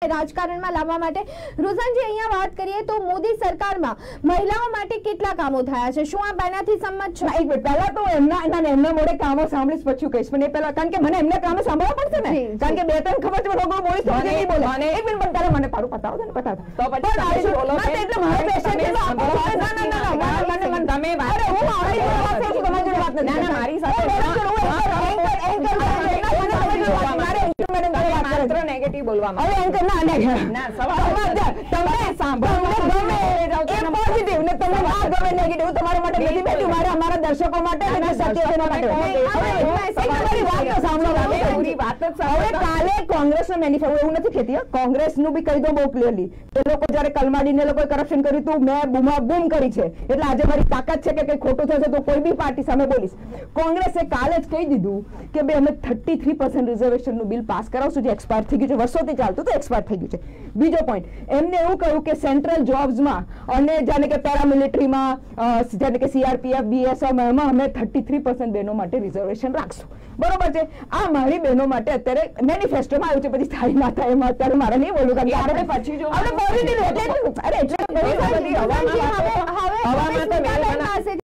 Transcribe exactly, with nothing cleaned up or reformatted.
રાજકારણમાં લાવવા માટે. રુઝાનજી, અહીંયા વાત કરીએ તો મોદી સરકારમાં મહિલાઓ માટે કેટલા કામો થયા છે, શું આપ એનાથી સંમત છો? એક મિનિટ, પહેલા તો એમના એમના મોડે કામો સાંભળીશ પછી કહીશ, પણ એ પહેલા કારણ કે મને એમને કામો સાંભળવા પડશે ને, કારણ કે બે ત્રણ ખબર છે લોકો બોલી તો નહીં બોલે. એક મિનિટ પણ પહેલા મને પાડું પતાવો ને, પતાવો તો પછી બોલો એટલે મારો પ્રેશર છે. ના ના ના મને મને તમે વાત હું મારી વાત છે તમારી જોડે વાત નથી. ના ના મારી સાથે માત્ર નેગેટિવ બોલવામાં. હવે એન્કર ના ના સવાલ તમે સાંભળો ગમે એ પોઝિટિવ ને તમે ના ગમે નેગેટિવ તમારા માટે નથી બેઠું, મારે અમારા દર્શકો માટે અને સત્યના માટે. તમારી વાત તો સાંભળો, પૂરી વાત જ સાંભળો. હવે કાલે કોંગ્રેસનો મેનિફેસ્ટો એવું નથી કહેતી, કોંગ્રેસનું બી કહી દો બહુ ક્લિયરલી, એ લોકો જયારે કલમાડીને લોકો કરપ્શન કર્યું હતું, મેં બૂમા બૂમ કરી છે, એટલે આજે મારી તાકાત છે કે કઈ ખોટું થશે તો કોઈ બી પાર્ટી સામે બોલીશ. કોંગ્રેસે કાલે જ કહી દીધું કે બે અમે થર્ટી થ્રી પર્સન્ટ રિઝર્વેશનનું બિલ પાસ કરાવશું, જે એક્સપાયર થઈ ગયું છે, વર્ષોથી ચાલતું તો એક્સપાયર થઈ ગયું છે. બીજો પોઈન્ટ, એમને એવું કહ્યું કે સેન્ટ્રલ જોબ્સમાં અને જાણે કે પેરામિલિટરીમાં, જાણે કે સીઆરપીએફ, બીએસએફ, એમાં અમે થર્ટી થ્રી પર્સન્ટ બહેનો માટે રિઝર્વેશન રાખશું. બરોબર છે, આ મારી બહેનો માટે અત્યારે મેનિફેસ્ટોમાં આવ્યું છે, પછી થાય ના થાય એમાં અત્યારે મારે નહીં બોલવું, કારણ કે આપણે પછી જો આપણે પોઝિટિવ એટલે અરે એટલે